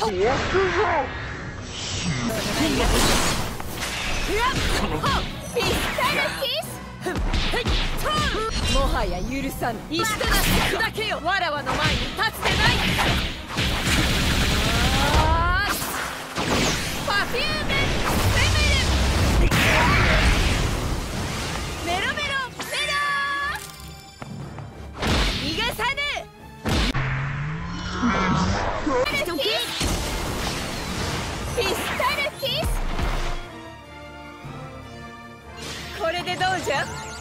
ピスタルキス。もはや許さぬ。石となって砕けよ。わらわの前に立つでない。パフュームフェメル。メロメロメロ逃がさぬ。ピスタルキス。これでどうじゃ。